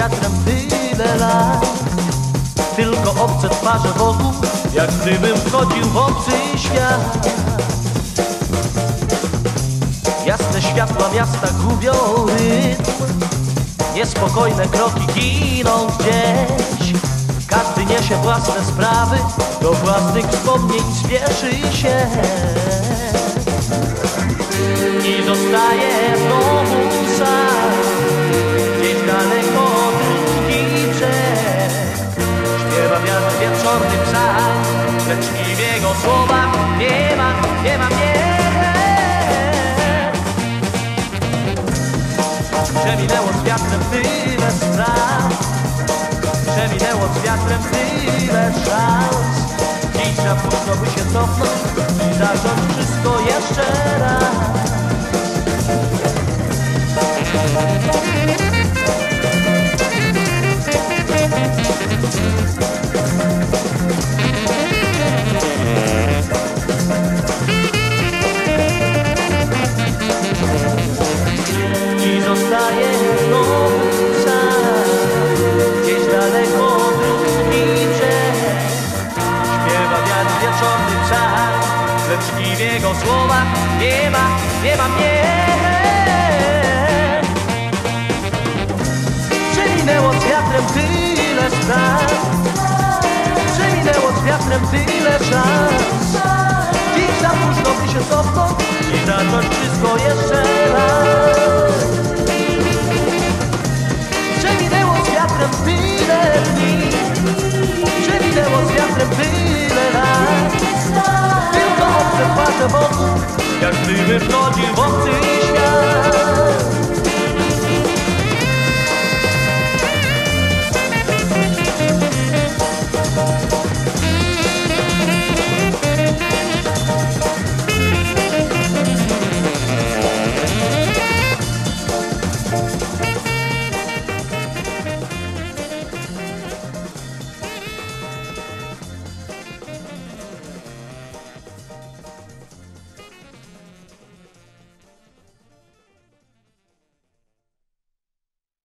wiatrem tyle lat. Tylko obce twarze wokół, jak gdybym wchodził w obcy świat. Jasne światła miasta gubią rytm, niespokojne kroki giną gdzieś. Każdy niesie własne sprawy, do własnych wspomnień spieszy się. I zostaje znowu sam, gdzieś daleko drugi brzeg. Śpiewa wiatr wieczorny psalm, lecz i w jego słowach nie ma mnie. Przeminęło z wiatrem tyle spraw, przeminęło z wiatrem tyle szans. Dziś za późno by się cofnąć i zacząć wszystko jeszcze raz. I zostaje znowu sam, gdzieś daleko drugi brzeg. Śpiewa wiatr wieczorny psalm, lecz i w jego słowach nie ma mnie. Przeminęło z wiatrem tyle spraw, przeminęło z wiatrem tyle szans. Dziś za późno by się cofnąć i zacząć wszystko jeszcze raz. Przeminęło z wiatrem tyle dni, przeminęło z wiatrem tyle lat. Tylko obce twarze wokół, jak gdyby wchodził w obcy świat.